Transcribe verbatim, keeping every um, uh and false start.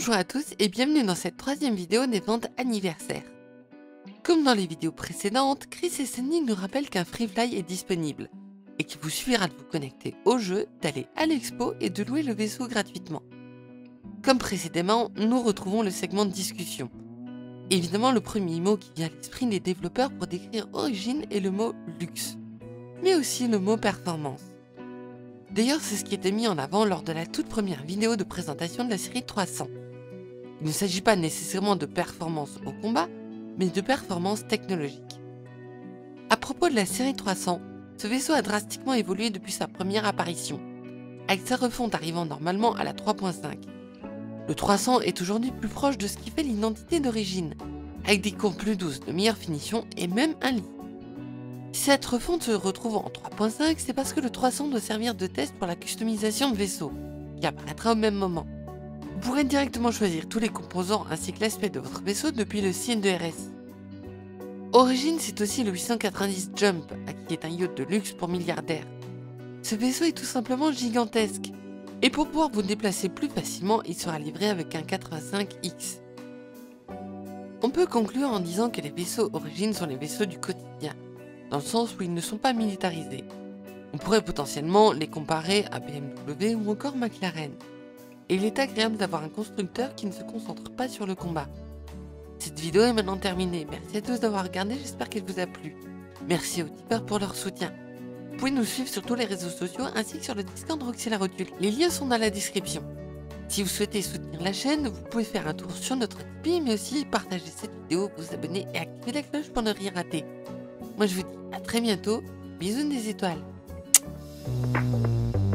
Bonjour à tous et bienvenue dans cette troisième vidéo des ventes anniversaires. Comme dans les vidéos précédentes, Chris et Sandy nous rappellent qu'un Freefly est disponible et qu'il vous suffira de vous connecter au jeu, d'aller à l'expo et de louer le vaisseau gratuitement. Comme précédemment, nous retrouvons le segment de discussion. Évidemment, le premier mot qui vient à l'esprit des développeurs pour décrire Origin est le mot luxe, mais aussi le mot performance. D'ailleurs, c'est ce qui était mis en avant lors de la toute première vidéo de présentation de la série trois cents. Il ne s'agit pas nécessairement de performance au combat, mais de performance technologique. À propos de la série trois cents, ce vaisseau a drastiquement évolué depuis sa première apparition, avec sa refonte arrivant normalement à la trois point cinq. Le trois cents est aujourd'hui plus proche de ce qui fait l'identité d'Origin, avec des courbes plus douces, de meilleure finition et même un lit. Si cette refonte se retrouve en trois point cinq, c'est parce que le trois cents doit servir de test pour la customisation de vaisseau, qui apparaîtra au même moment. Vous pourrez directement choisir tous les composants ainsi que l'aspect de votre vaisseau depuis le site de R S. Origin, c'est aussi le huit cent quatre-vingt-dix Jump, qui est un yacht de luxe pour milliardaires. Ce vaisseau est tout simplement gigantesque, et pour pouvoir vous déplacer plus facilement, il sera livré avec un quatre-vingt-cinq X. On peut conclure en disant que les vaisseaux Origin sont les vaisseaux du quotidien, dans le sens où ils ne sont pas militarisés. On pourrait potentiellement les comparer à B M W ou encore McLaren. Et il est agréable d'avoir un constructeur qui ne se concentre pas sur le combat. Cette vidéo est maintenant terminée. Merci à tous d'avoir regardé, j'espère qu'elle vous a plu. Merci aux tipeurs pour leur soutien. Vous pouvez nous suivre sur tous les réseaux sociaux ainsi que sur le Discord Roxy la Rotule. Les liens sont dans la description. Si vous souhaitez soutenir la chaîne, vous pouvez faire un tour sur notre Tipeee, mais aussi partager cette vidéo, vous abonner et activer la cloche pour ne rien rater. Moi je vous dis à très bientôt, bisous des étoiles.